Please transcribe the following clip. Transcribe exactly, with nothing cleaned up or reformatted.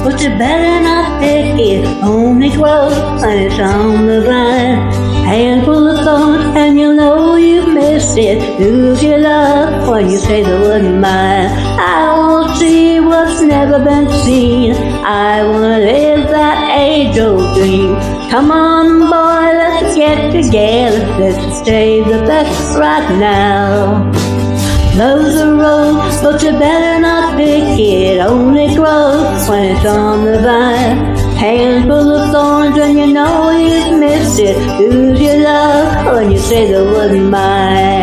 but you better not pick it. Only grows when it's on the vine. Handful of thorns and you know you've missed it. Lose your love when you say the word mine. I wanna see what's never been seen. I wanna live that age-old dream. Come on, boy, let's get together. Let's save the best right now. Love's a rose, but you better not pick it. Only grows when it's on the vine. Handful of thorns and you know you've missed it. Lose your love when you say the word mine.